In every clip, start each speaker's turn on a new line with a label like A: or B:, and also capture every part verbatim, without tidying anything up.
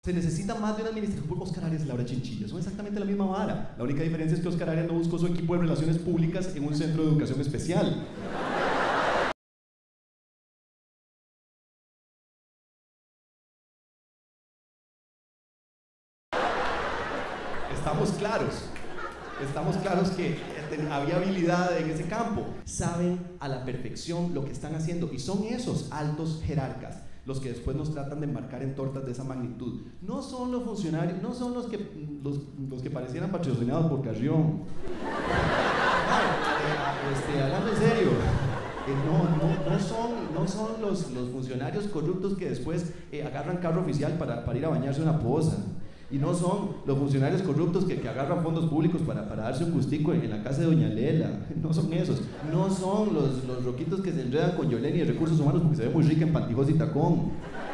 A: Se necesita más de una administración por Oscar Arias y Laura Chinchilla. Son exactamente la misma vara. La única diferencia es que Oscar Arias no buscó su equipo de relaciones públicas en un centro de educación especial. Estamos claros. Estamos claros que había habilidad en ese campo. Saben a la perfección lo que están haciendo y son esos altos jerarcas los que después nos tratan de embarcar en tortas de esa magnitud. No son los funcionarios, no son los que, los, los que parecieran patrocinados por Carrión. Ay, eh, este, hablando en serio, eh, no, no, no son, no son los, los funcionarios corruptos que después eh, agarran carro oficial para, para ir a bañarse una poza. Y no son los funcionarios corruptos que, que agarran fondos públicos para, para darse un gustico en, en la casa de Doña Lela. No son esos. No son los, los roquitos que se enredan con Yoleni de Recursos Humanos porque se ve muy rica en pantyhose y tacón.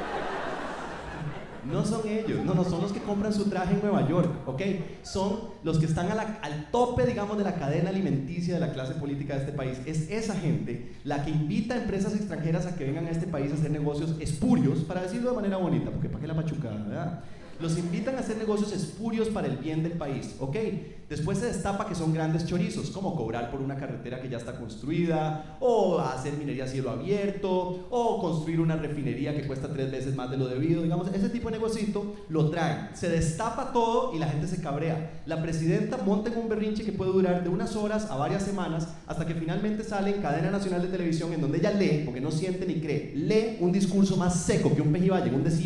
A: No son ellos. No, no son los que compran su traje en Nueva York, ¿ok? Son los que están a la, al tope, digamos, de la cadena alimenticia de la clase política de este país. Es esa gente la que invita a empresas extranjeras a que vengan a este país a hacer negocios espurios, para decirlo de manera bonita, porque para qué la machucada, ¿verdad? Los invitan a hacer negocios espurios para el bien del país, ¿ok? Después se destapa que son grandes chorizos, como cobrar por una carretera que ya está construida, o hacer minería a cielo abierto, o construir una refinería que cuesta tres veces más de lo debido, digamos, ese tipo de negocito lo traen. Se destapa todo y la gente se cabrea. La presidenta monta en un berrinche que puede durar de unas horas a varias semanas, hasta que finalmente sale en cadena nacional de televisión, en donde ella lee, porque no siente ni cree, lee un discurso más seco que un pejibaye en un desierto,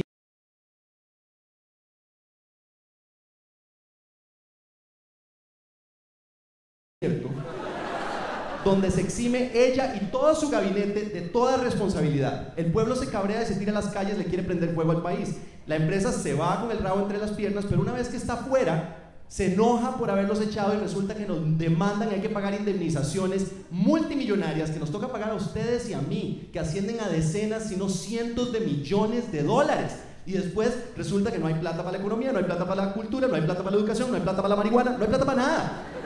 A: donde se exime ella y todo su gabinete de toda responsabilidad. El pueblo se cabrea y se tira a las calles, le quiere prender fuego al país. La empresa se va con el rabo entre las piernas, pero una vez que está afuera, se enoja por haberlos echado y resulta que nos demandan y hay que pagar indemnizaciones multimillonarias que nos toca pagar a ustedes y a mí, que ascienden a decenas, si no cientos de millones de dólares. Y después resulta que no hay plata para la economía, no hay plata para la cultura, no hay plata para la educación, no hay plata para la marihuana, no hay plata para nada.